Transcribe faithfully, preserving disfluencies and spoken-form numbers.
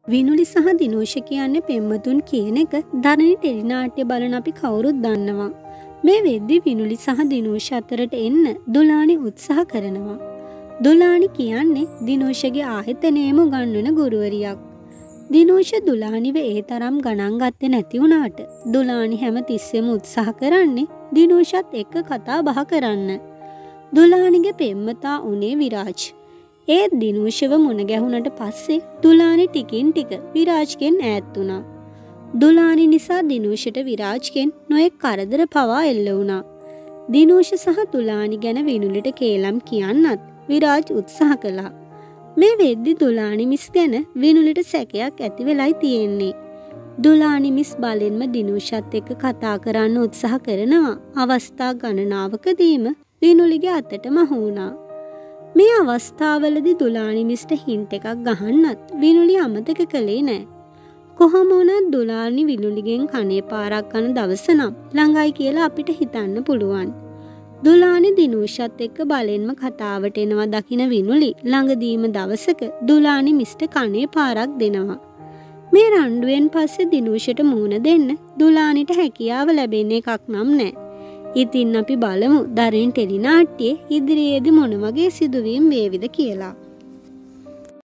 විනුලි සහ දිනූෂ කියන්නේ පෙම්වතුන් කියන එක ධරණි ටෙලිනාට්‍ය බලන අපි කවුරුත් දන්නවා. මේ වෙද්දි විනුලි සහ දිනූෂ අතරට එන්න දුලානි උත්සාහ කරනවා. දුලානි කියන්නේ දිනූෂගේ ආයතනයේම උගන්වන ගුරුවරියක්. දිනූෂ දුලානිව ඒ තරම් ගණන් ගත්තේ නැති වුණාට දුලානි හැම තිස්සෙම උත්සාහ කරන්නේ දිනූෂත් එක්ක කතා බහ කරන්න. දුලානිගේ පෙම්වතා උනේ විරාජ්. ඒත් දිනූෂව මුණ ගැහුණට පස්සේ දුලානි ටිකින් ටික විරාජ්ගෙන් ඈත් වුණා. දුලානි නිසා දිනූෂට විරාජ්ගෙන් නොයෙක් කරදර පවා එල්ල වුණා. දිනූෂ සහ දුලානි ගැන විනුලිට කේලම් කියන්නත් විරාජ් උත්සාහ කළා. මේ වෙද්දි දුලානි මිස් ගැන විනුලිට සැකයක් ඇති වෙලයි තියෙන්නේ. දුලානි මිස් බලෙන්ම දිනූෂත් එක්ක කතා කරන්න උත්සාහ කරනවා. අවස්ථා ගණනාවකදීම විනුලිගේ අතට මහු වුණා. මේ අවස්ථාවලදී දුලානි මිස්ට හින්ට් එකක් ගහන්නත් විනුලි අමතක කළේ නෑ. කොහොම වුණත් දුලානි විනුලිගෙන් කනේ පාරක් කන දවස නම් ළඟයි කියලා අපිට හිතන්න පුළුවන්. දුලානි දිනූෂත් එක්ක බලෙන්ම කතාවට එනවා දකින විනුලි ළඟදීම දවසක දුලානි මිස්ට කනේ පාරක් දෙනවා. මේ රණ්ඩුවෙන් පස්සේ දිනූෂට මූණ දෙන්න දුලානිට හැකියාව ලැබෙන එකක් නම් නෑ. ඉතින් අපි බලමු ධරණි ටෙලිනාට්‍යයේ ඉදිරියේදී මොන වගේ සිදුවීම් වේවිද කියලා.